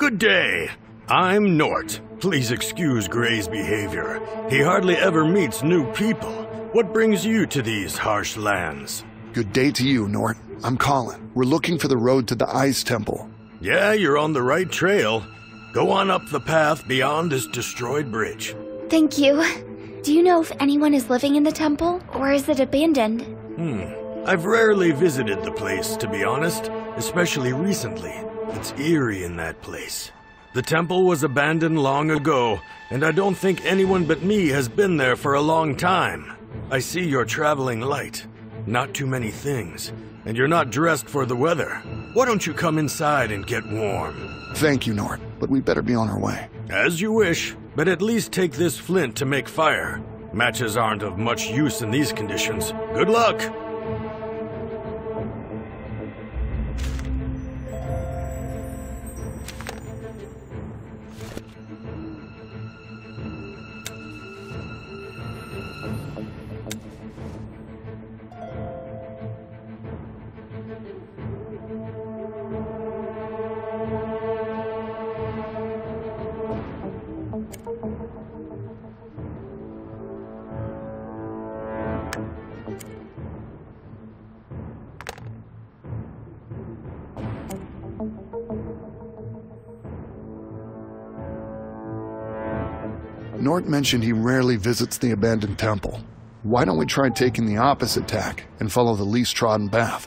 Good day. I'm Nort. Please excuse Gray's behavior. He hardly ever meets new people. What brings you to these harsh lands? Good day to you, Nort. I'm Colin. We're looking for the road to the Ice Temple. Yeah, you're on the right trail. Go on up the path beyond this destroyed bridge. Thank you. Do you know if anyone is living in the temple, or is it abandoned? I've rarely visited the place, to be honest, especially recently. It's eerie in that place. The temple was abandoned long ago, and I don't think anyone but me has been there for a long time. I see you're traveling light. Not too many things, and you're not dressed for the weather. Why don't you come inside and get warm? Thank you, Nort, but we better be on our way. As you wish, but at least take this flint to make fire. Matches aren't of much use in these conditions. Good luck! Nort mentioned he rarely visits the abandoned temple. Why don't we try taking the opposite tack and follow the least trodden path?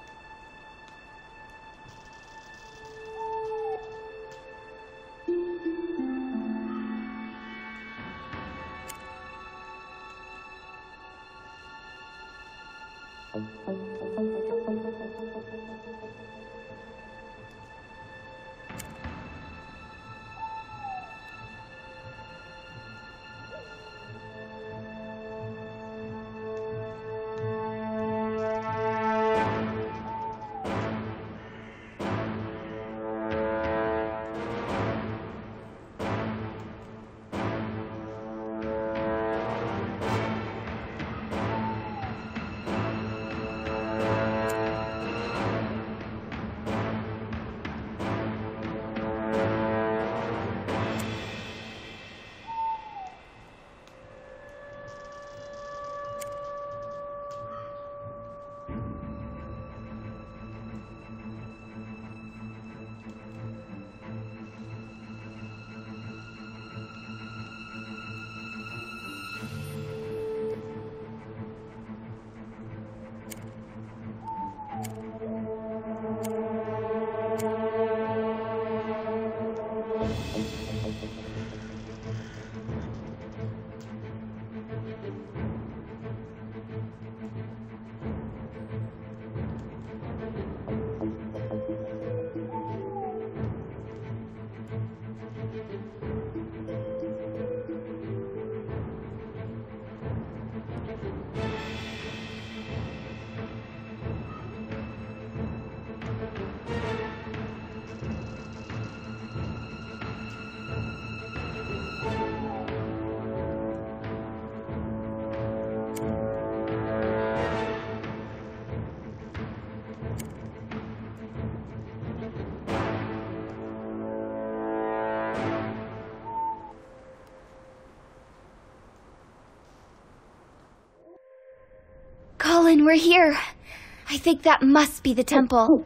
Colin, we're here. I think that must be the temple.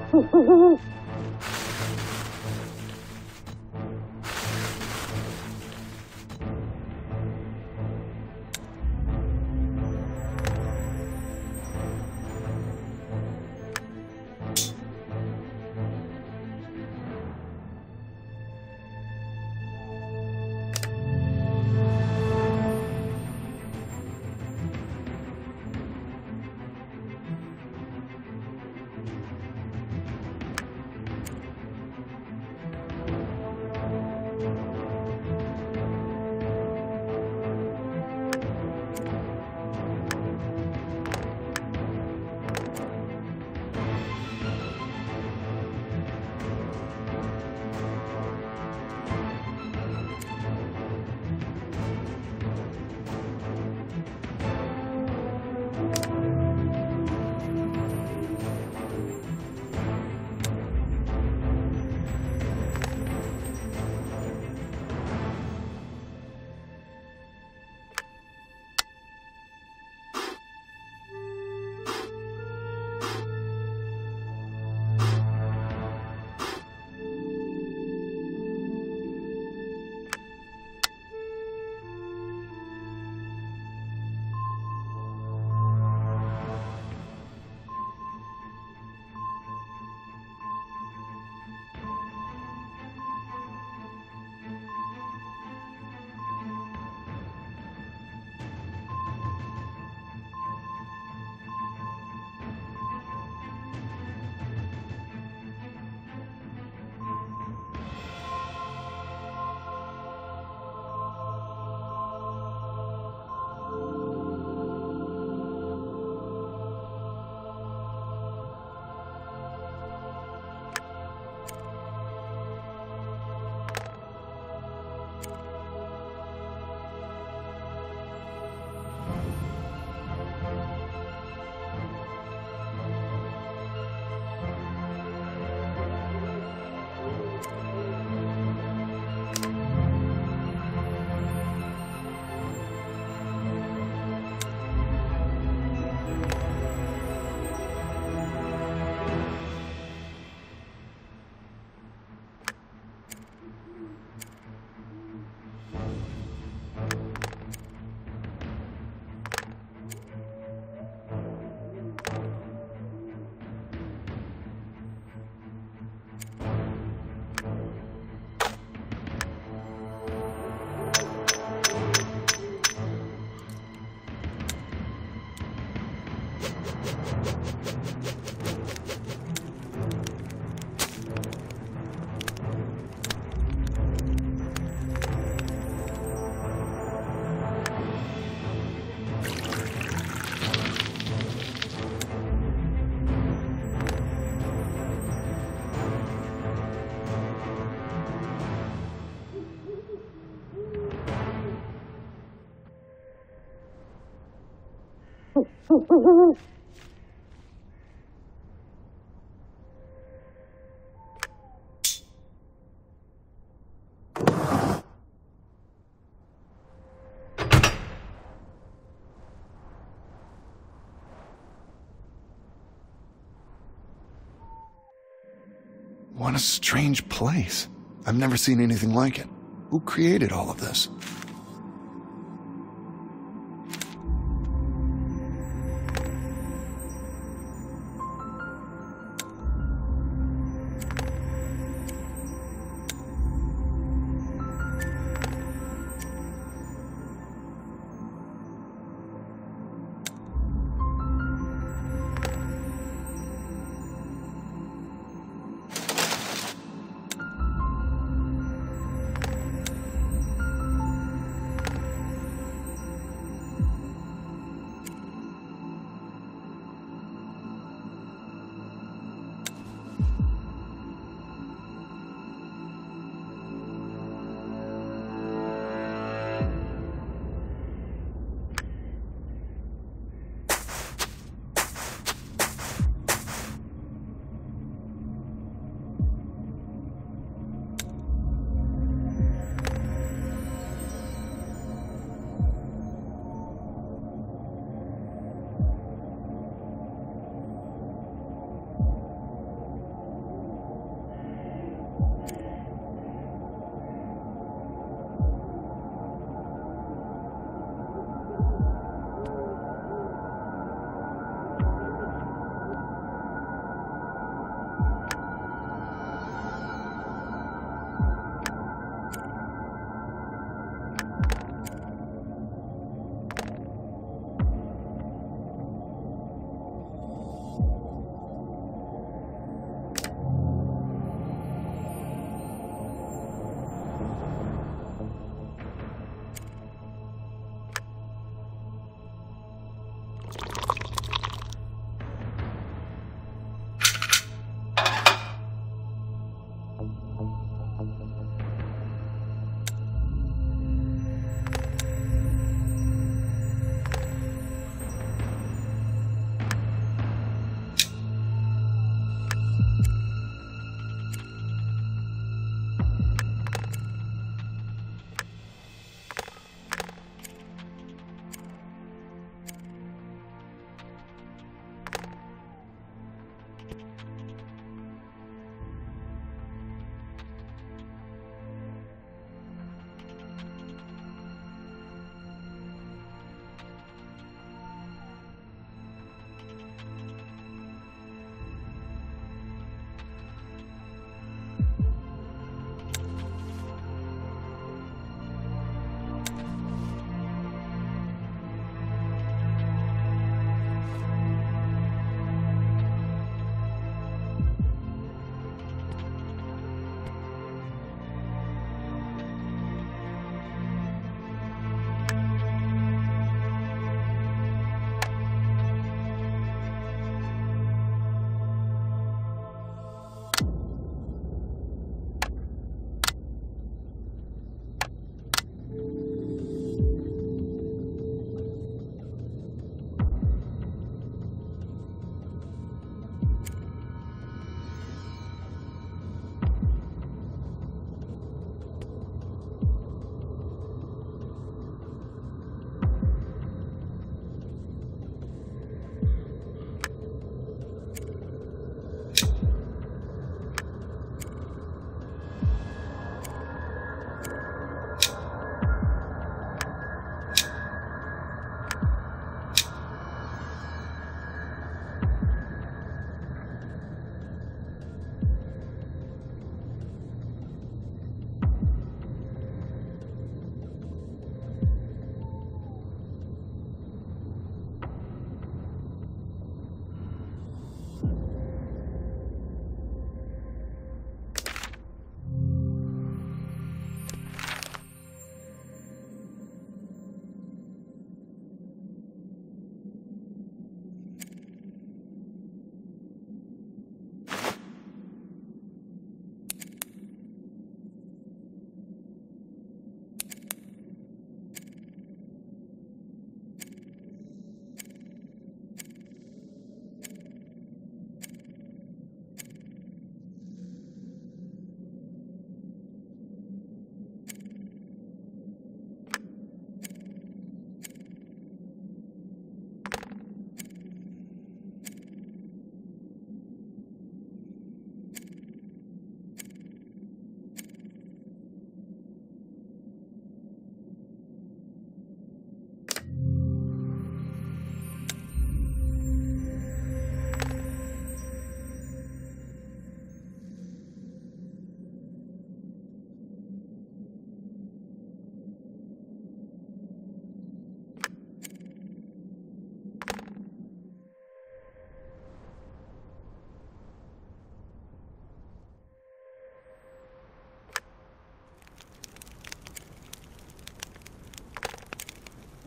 What a strange place. I've never seen anything like it. Who created all of this?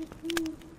Thank you.